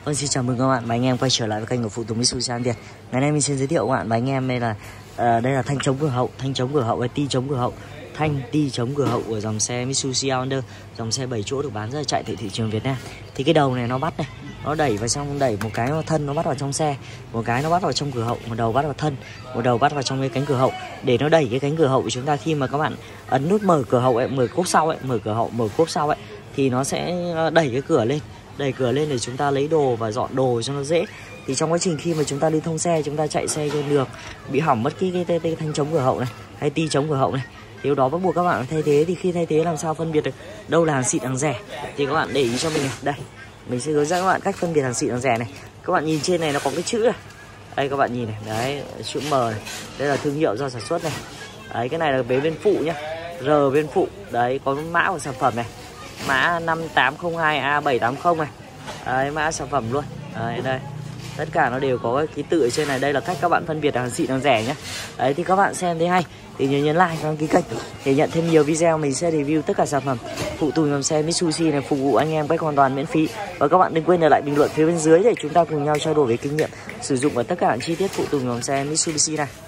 Xin chào mừng các bạn và anh em quay trở lại với kênh của Phụ Tùng Mitsubishi Việt. Ngày nay mình xin giới thiệu các bạn và anh em đây là thanh chống cửa hậu hay ti chống cửa hậu. Thanh ti chống cửa hậu của dòng xe Mitsubishi Outlander, dòng xe 7 chỗ được bán rất là chạy tại thị trường Việt Nam. Thì cái đầu này nó bắt này, nó đẩy vào trong, đẩy một cái thân nó bắt vào trong xe, một cái nó bắt vào trong cửa hậu, một đầu bắt vào thân, một đầu bắt vào trong cái cánh cửa hậu để nó đẩy cái cánh cửa hậu của chúng ta. Khi mà các bạn ấn nút mở cửa hậu ấy, mở cốp sau ấy, mở cửa hậu, mở cốp sau ấy thì nó sẽ đẩy cái cửa lên, đẩy cửa lên để chúng ta lấy đồ và dọn đồ cho nó dễ. Thì trong quá trình khi mà chúng ta lưu thông xe, chúng ta chạy xe trên đường bị hỏng mất cái thanh chống cửa hậu này hay ti chống cửa hậu này, thì lúc đó bắt buộc các bạn phải thay thế. Thì khi thay thế làm sao phân biệt được đâu là hàng xịn hàng rẻ thì các bạn để ý cho mình này. Đây, mình sẽ hướng dẫn các bạn cách phân biệt hàng xịn hàng rẻ này. Các bạn nhìn trên này nó có cái chữ này, đây các bạn nhìn này, đấy, chữ M này, đây là thương hiệu do sản xuất này. Đấy, cái này là vế bên phụ nhá, R bên phụ, đấy có mã của sản phẩm này, mã 5802A780 này, đấy, mã sản phẩm luôn. Đấy, đây tất cả nó đều có cái ký tự ở trên này. Đây là cách các bạn phân biệt hàng xịn hàng rẻ nhé. Đấy, thì các bạn xem thấy hay thì nhớ nhấn like, đăng ký kênh để nhận thêm nhiều video. Mình sẽ review tất cả sản phẩm phụ tùng dòng xe Mitsubishi này, phục vụ anh em cách hoàn toàn miễn phí. Và các bạn đừng quên để lại bình luận phía bên dưới để chúng ta cùng nhau trao đổi về kinh nghiệm sử dụng ở tất cả chi tiết phụ tùng dòng xe Mitsubishi này.